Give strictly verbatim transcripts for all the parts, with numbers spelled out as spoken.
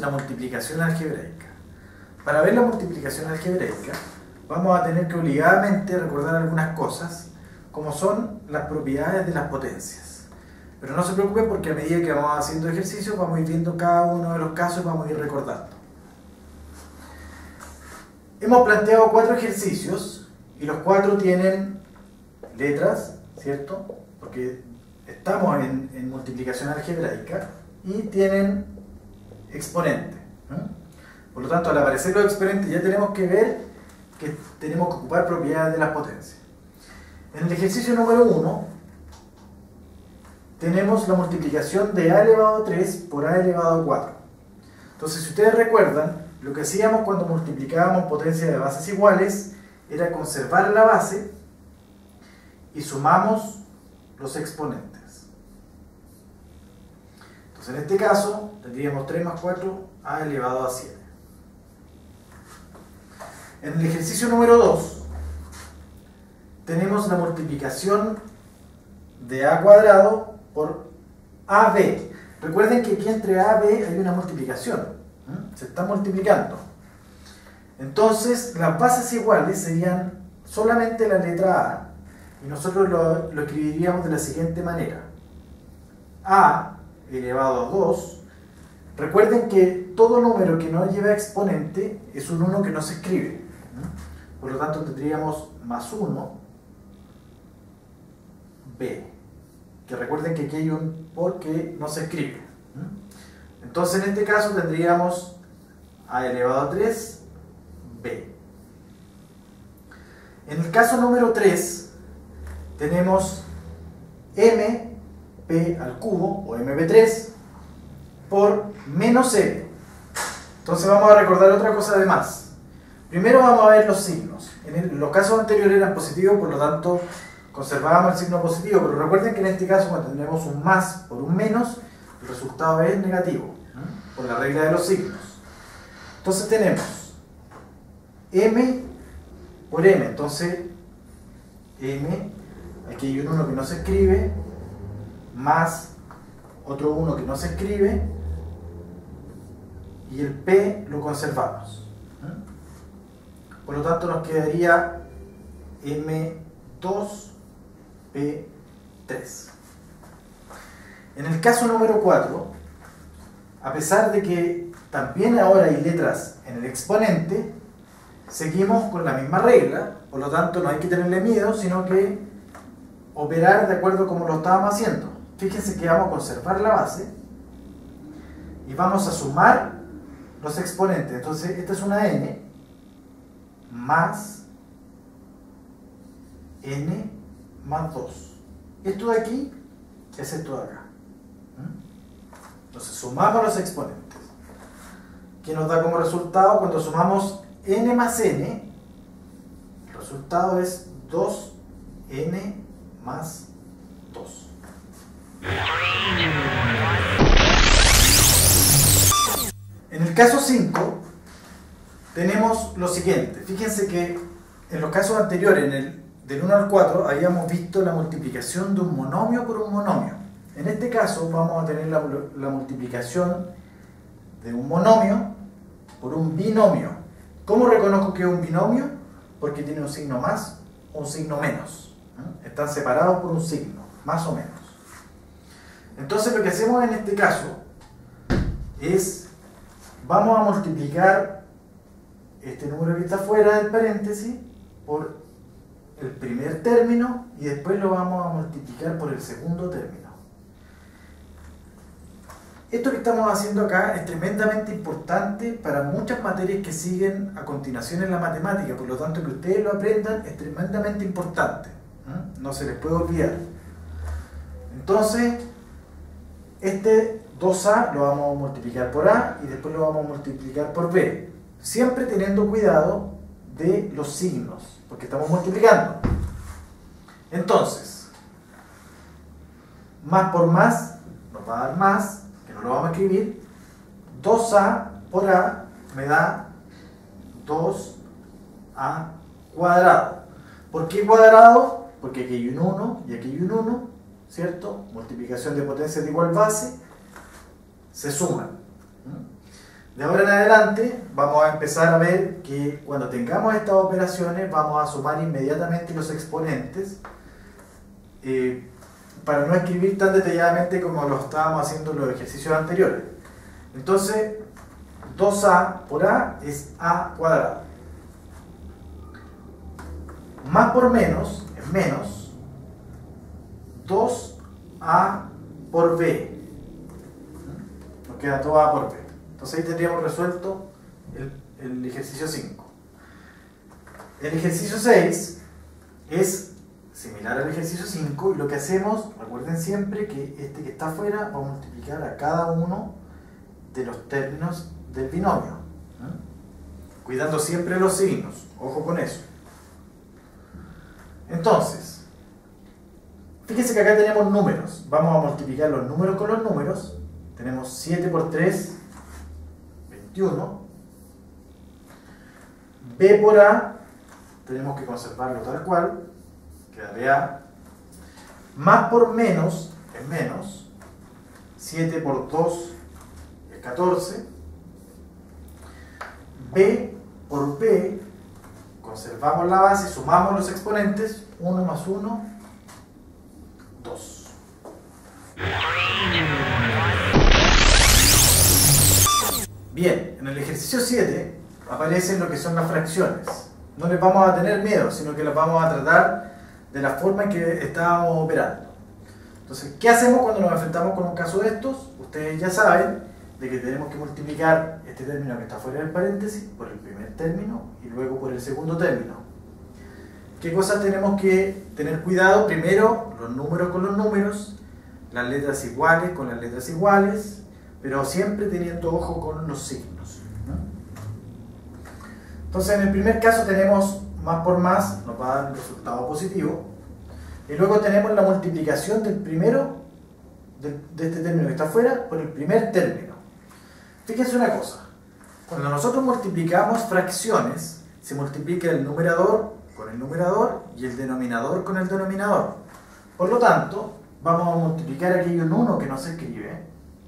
la multiplicación algebraica. Para ver la multiplicación algebraica vamos a tener que obligadamente recordar algunas cosas, como son las propiedades de las potencias. Pero no se preocupen porque a medida que vamos haciendo ejercicios vamos a ir viendo cada uno de los casos y vamos a ir recordando. Hemos planteado cuatro ejercicios y los cuatro tienen letras, ¿cierto? Porque estamos en, en multiplicación algebraica y tienen exponente. ¿eh? Por lo tanto, al aparecer los exponentes ya tenemos que ver que tenemos que ocupar propiedades de las potencias. En el ejercicio número uno tenemos la multiplicación de a elevado a tres por a elevado a cuatro. Entonces, si ustedes recuerdan, lo que hacíamos cuando multiplicábamos potencias de bases iguales era conservar la base y sumamos los exponentes. Entonces, en este caso, tendríamos tres más cuatro, a elevado a siete. En el ejercicio número dos, tenemos la multiplicación de a cuadrado por ab. Recuerden que aquí entre a y b hay una multiplicación. ¿eh? Se está multiplicando. Entonces, las bases iguales serían solamente la letra a, y nosotros lo, lo escribiríamos de la siguiente manera. A elevado a dos. Recuerden que todo número que no lleva exponente es un uno que no se escribe. Por lo tanto, tendríamos más uno b. Que recuerden que aquí hay un por que no se escribe. Entonces, en este caso tendríamos a elevado a tres b. En el caso número tres, tenemos mp al cubo, o eme pe tres, por menos m. Entonces vamos a recordar otra cosa de más. Primero vamos a ver los signos. En el, los casos anteriores eran positivos, por lo tanto conservábamos el signo positivo, pero recuerden que en este caso cuando tenemos un más por un menos, el resultado es negativo, ¿eh? Por la regla de los signos. Entonces tenemos m por m, entonces m, aquí hay un uno que no se escribe, más otro uno que no se escribe, y el p lo conservamos. Por lo tanto nos quedaría eme dos pe tres. En el caso número cuatro, a pesar de que también ahora hay letras en el exponente, seguimos con la misma regla, por lo tanto no hay que tenerle miedo, sino que operar de acuerdo como lo estábamos haciendo. Fíjense que vamos a conservar la base y vamos a sumar los exponentes. Entonces esta es una n más n más dos. Esto de aquí es esto de acá. Entonces sumamos los exponentes. ¿Qué nos da como resultado? Cuando sumamos n más n, el resultado es dos ene más dos. En el caso cinco tenemos lo siguiente. Fíjense que en los casos anteriores, en el, del uno al cuatro, habíamos visto la multiplicación de un monomio por un monomio. En este caso vamos a tener la, la multiplicación de un monomio por un binomio. ¿Cómo reconozco que es un binomio? Porque tiene un signo más o un signo menos. ¿eh? Están separados por un signo, más o menos. Entonces lo que hacemos en este caso es, vamos a multiplicar este número que está fuera del paréntesis por el primer término y después lo vamos a multiplicar por el segundo término. Esto que estamos haciendo acá es tremendamente importante para muchas materias que siguen a continuación en la matemática, por lo tanto que ustedes lo aprendan es tremendamente importante. ¿eh? No se les puede olvidar. Entonces, este dos a lo vamos a multiplicar por a y después lo vamos a multiplicar por b. Siempre teniendo cuidado de los signos, porque estamos multiplicando. Entonces, más por más nos va a dar más, que no lo vamos a escribir. dos a por a me da dos a cuadrado. ¿Por qué cuadrado? Porque aquí hay un uno y aquí hay un uno, ¿cierto? Multiplicación de potencias de igual base, se suman. De ahora en adelante vamos a empezar a ver que cuando tengamos estas operaciones vamos a sumar inmediatamente los exponentes eh, para no escribir tan detalladamente como lo estábamos haciendo en los ejercicios anteriores. Entonces, dos a por a es a cuadrado. Más por menos es menos dos a por b. Nos queda dos a por b. Entonces ahí tendríamos resuelto el, el ejercicio cinco. El ejercicio seis es similar al ejercicio cinco y lo que hacemos, recuerden siempre que este que está afuera va a multiplicar a cada uno de los términos del binomio, ¿eh? Cuidando siempre los signos, ojo con eso. Entonces, fíjense que acá tenemos números, vamos a multiplicar los números con los números. Tenemos siete por tres, veintiuno. B por A, tenemos que conservarlo tal cual, quedaría A. Más por menos es menos, siete por dos es catorce. B por B, conservamos la base, sumamos los exponentes, uno más uno, dos. Bien, en el ejercicio siete aparecen lo que son las fracciones. No les vamos a tener miedo, sino que las vamos a tratar de la forma en que estábamos operando. Entonces, ¿qué hacemos cuando nos enfrentamos con un caso de estos? Ustedes ya saben de que tenemos que multiplicar este término que está fuera del paréntesis por el primer término y luego por el segundo término. ¿Qué cosas tenemos que tener cuidado? Primero, los números con los números, las letras iguales con las letras iguales, pero siempre teniendo ojo con los signos, ¿no? Entonces, en el primer caso tenemos más por más, nos va a dar un resultado positivo, y luego tenemos la multiplicación del primero, de, de este término que está afuera, por el primer término. Fíjense una cosa, cuando nosotros multiplicamos fracciones, se multiplica el numerador con el numerador y el denominador con el denominador. Por lo tanto, vamos a multiplicar aquí un uno que no se escribe.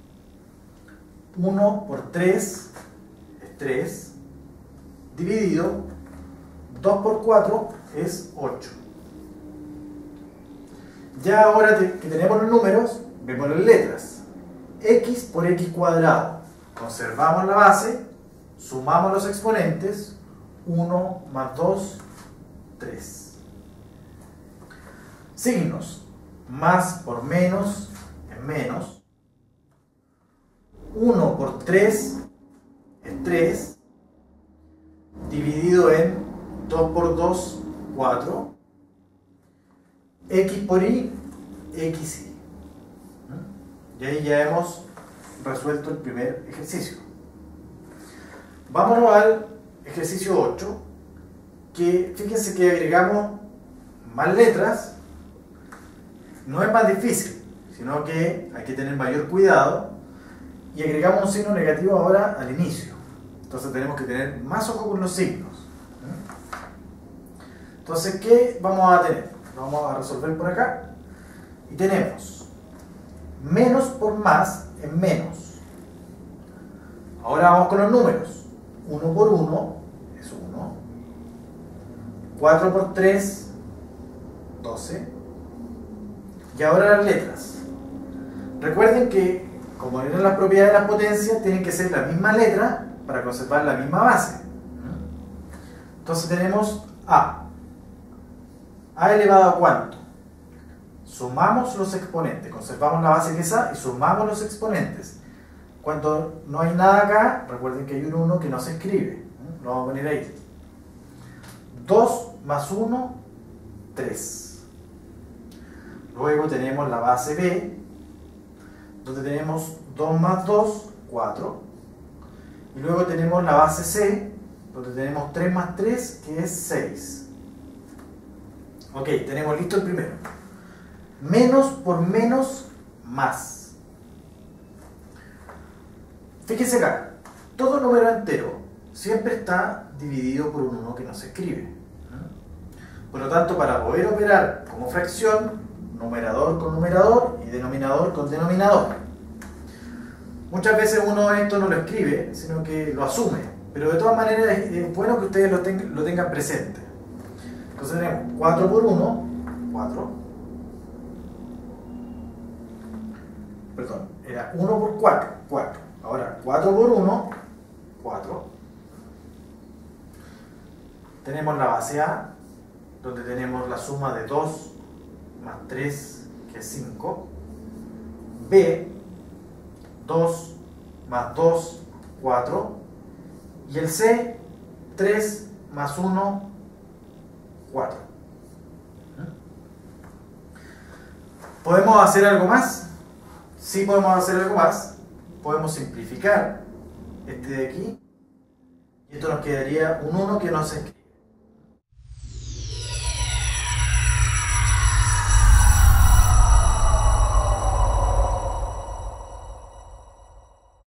uno por tres es tres, dividido dos por cuatro es ocho. Ya ahora que tenemos los números, vemos las letras. X por x cuadrado. Conservamos la base, sumamos los exponentes, uno más dos, tres. Signos. Más por menos es menos. uno por tres es tres. Dividido en dos por dos, cuatro. X por y, xy. Y ahí ya hemos resuelto el primer ejercicio. Vámonos al ejercicio ocho, que fíjense que agregamos más letras. No es más difícil, sino que hay que tener mayor cuidado y agregamos un signo negativo ahora al inicio. Entonces tenemos que tener más ojo con los signos. Entonces, ¿qué vamos a tener? Vamos a resolver por acá y tenemos menos por más es menos. Ahora vamos con los números. uno por uno es uno. cuatro por tres, doce. Y ahora las letras. Recuerden que, como eran las propiedades de las potencias, tienen que ser la misma letra para conservar la misma base. Entonces tenemos A. A elevado a cuánto. Sumamos los exponentes, conservamos la base que es A y sumamos los exponentes. Cuando no hay nada acá, recuerden que hay un uno que no se escribe. Lo vamos a poner ahí. dos más uno, tres. Luego tenemos la base B, donde tenemos dos más dos, cuatro. Y luego tenemos la base C, donde tenemos tres más tres, que es seis. Ok, tenemos listo el primero. Menos por menos, más. Fíjense acá, todo número entero siempre está dividido por un uno que no se escribe. Por lo tanto, para poder operar como fracción, numerador con numerador y denominador con denominador. Muchas veces uno esto no lo escribe, sino que lo asume, pero de todas maneras es, es bueno que ustedes lo, ten, lo tengan presente. Entonces tenemos cuatro por uno, cuatro, perdón, era uno por cuatro, cuatro, ahora cuatro por uno, cuatro, tenemos la base A, donde tenemos la suma de dos más tres, que es cinco, B, dos más dos, cuatro, y el C, tres más uno, cuatro. ¿Podemos hacer algo más? Sí, podemos hacer algo más. Podemos simplificar este de aquí, y esto nos quedaría un uno que no se escribe.